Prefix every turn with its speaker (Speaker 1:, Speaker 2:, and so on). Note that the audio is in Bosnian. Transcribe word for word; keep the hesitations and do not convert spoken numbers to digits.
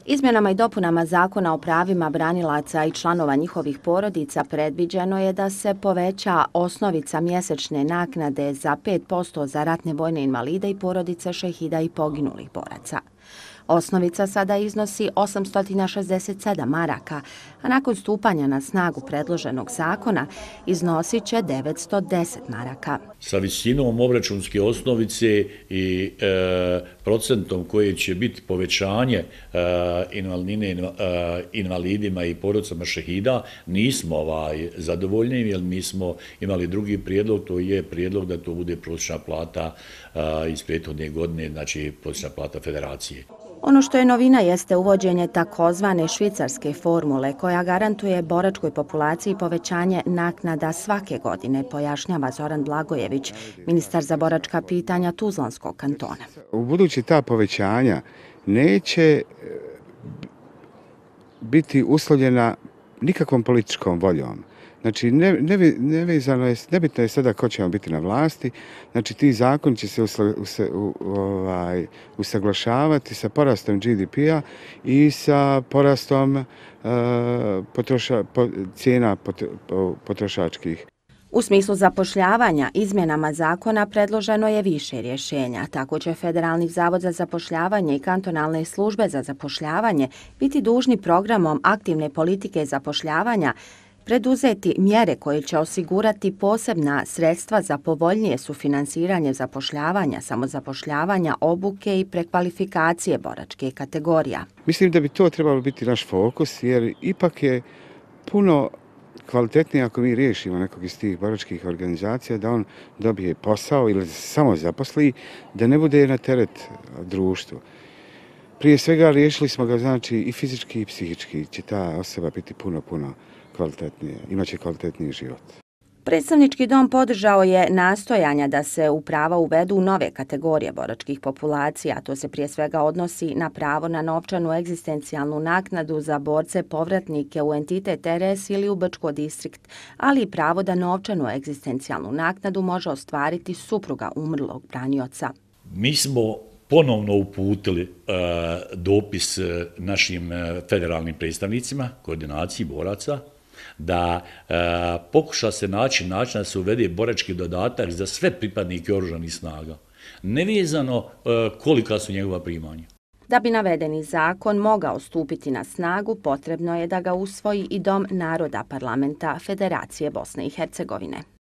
Speaker 1: Izmjenama i dopunama Zakona o pravima branilaca i članova njihovih porodica predviđeno je da se poveća osnovica mjesečne naknade za pet posto za ratne vojne invalide i porodice šehida i poginulih boraca. Osnovica sada iznosi osamsto šezdeset sedam maraka, a nakon stupanja na snagu predloženog zakona iznosit će devetsto deset maraka.
Speaker 2: Sa visinom obračunske osnovice i e, procentom koje će biti povećanje e, invalidine, e, invalidima i porodicama šehida nismo ovaj, zadovoljni, jer mi smo imali drugi prijedlog, to je prijedlog da to bude prosječna plata e, iz prethodne godine, znači prosječna plata federacije.
Speaker 1: Ono što je novina jeste uvođenje takozvane švicarske formule koja garantuje boračkoj populaciji povećanje naknada svake godine, pojašnjava Zoran Blagojević, ministar za boračka pitanja Tuzlanskog kantona.
Speaker 3: U budući ta povećanja neće biti uslovljena nikakvom političkom voljom. Znači, ne, ne, nevezano je, nebitno je sada ko ćemo biti na vlasti, znači ti zakoni će se usla, usla, u, ovaj, usaglašavati sa porastom G D P-a i sa porastom uh, potroša, po, cijena pot, potrošačkih.
Speaker 1: U smislu zapošljavanja, izmjenama zakona predloženo je više rješenja. Tako će Federalni zavod za zapošljavanje i kantonalne službe za zapošljavanje biti dužni programom aktivne politike zapošljavanja preduzeti mjere koje će osigurati posebna sredstva za povoljnije sufinansiranje zapošljavanja, samozapošljavanja, obuke i prekvalifikacije boračke kategorija.
Speaker 3: Mislim da bi to trebalo biti naš fokus, jer ipak je puno kvalitetnije ako mi riješimo nekog iz tih boračkih organizacija da on dobije posao ili samo zaposli, da ne bude na teret društvu. Prije svega riješili smo ga, znači, i fizički i psihički će ta osoba biti puno, puno kvalitetnije, imaće kvalitetniji život.
Speaker 1: Predstavnički dom podržao je nastojanja da se u prava uvedu nove kategorije boračkih populacija. To se prije svega odnosi na pravo na novčanu egzistencijalnu naknadu za borce povratnike u entitet R S ili u Brčko distrikt, ali i pravo da novčanu egzistencijalnu naknadu može ostvariti supruga umrlog branioca.
Speaker 2: Mi smo ponovno uputili uh, dopis uh, našim uh, federalnim predstavnicima, koordinaciji boraca, da uh, pokuša se naći način da se uvede borački dodatak za sve pripadnike oružanih snaga, nevezano uh, kolika su njegova primanja.
Speaker 1: Da bi navedeni zakon mogao stupiti na snagu, potrebno je da ga usvoji i Dom naroda parlamenta Federacije Bosne i Hercegovine.